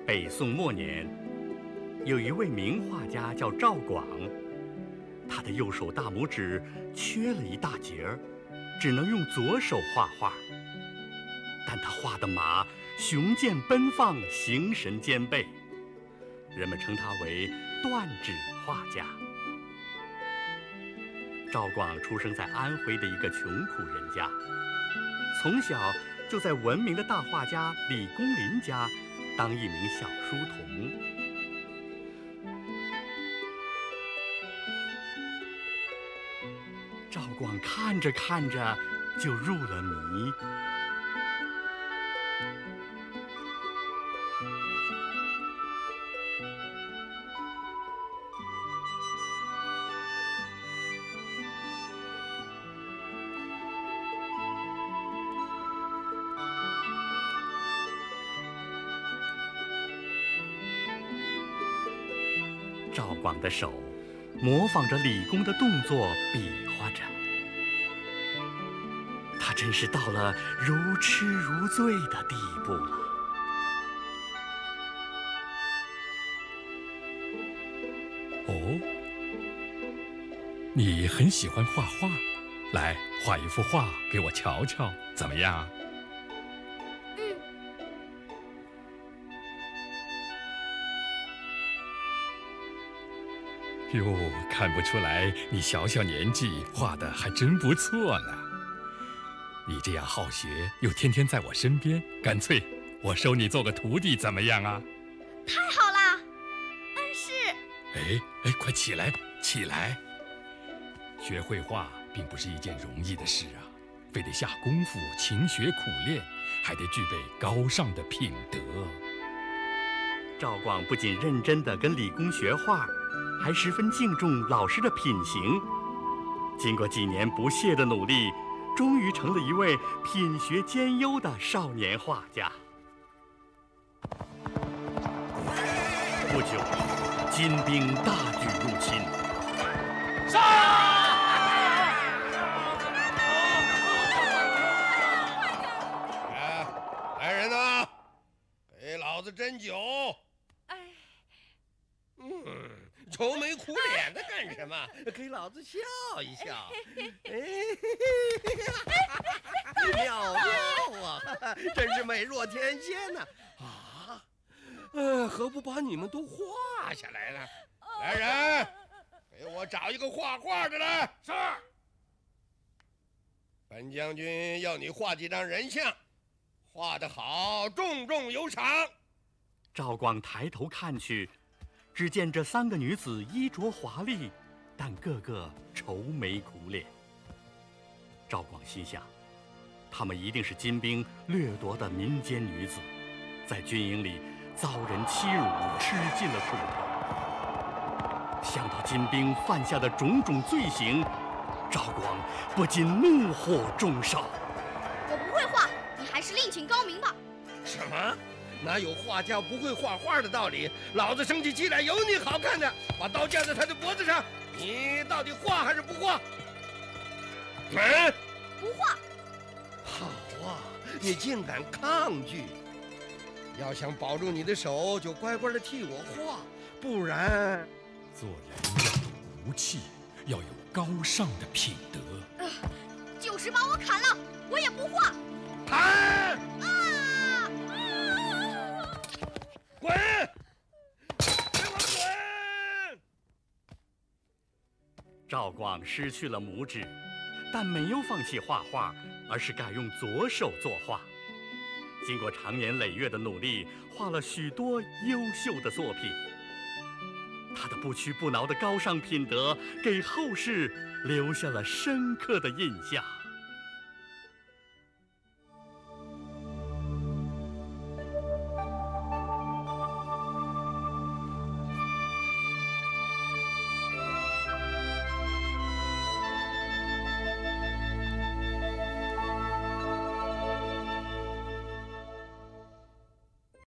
北宋末年，有一位名画家叫赵广，他的右手大拇指缺了一大截儿，只能用左手画画。但他画的马雄健奔放，形神兼备，人们称他为断指画家。赵广出生在安徽的一个穷苦人家，从小就在闻名的大画家李公麟家当一名小书童。赵广看着看着就入了迷。赵广的手模仿着李公的动作比划着，他真是到了如痴如醉的地步了。 哦，你很喜欢画画，来画一幅画给我瞧瞧，怎么样？哟，看不出来，你小小年纪画得还真不错呢。你这样好学，又天天在我身边，干脆我收你做个徒弟，怎么样啊？ 太好了，恩师。 哎，快起来，起来！学绘画并不是一件容易的事啊，非得下功夫，勤学苦练，还得具备高尚的品德。 赵广不仅认真地跟李公学画，还十分敬重老师的品行。经过几年不懈的努力，终于成了一位品学兼优的少年画家。不久，金兵大举入侵。 上！ 来人呐，给老子斟酒！愁眉苦脸的干什么？给老子笑一笑！妙啊，真是美若天仙呐！何不把你们都画下来呢？来人，给我找一个画画的来！ 是。 本将军要你画几张人像，画得好，重重有赏。 赵广抬头看去，只见这3个女子衣着华丽，但个个愁眉苦脸。赵广心想，她们一定是金兵掠夺的民间女子，在军营里遭人欺辱，吃尽了苦头。想到金兵犯下的种种罪行，赵广不禁怒火中烧。 我不会画，你还是另请高明吧。 什么？哪有画家不会画画的道理？老子生起气来有你好看的，把刀架在他的脖子上，你到底画还是不画？ 不画。 好啊，你竟敢抗拒！要想保住你的手，就乖乖的替我画，不然…… 做人要有骨气，要有高尚的品德。 就是把我砍了，我也不画。 砍！滚！给我滚！ 赵广失去了拇指，但没有放弃画画，而是改用左手作画。经过长年累月的努力，画了许多优秀的作品。他的不屈不挠的高尚品德，给后世留下了深刻的印象。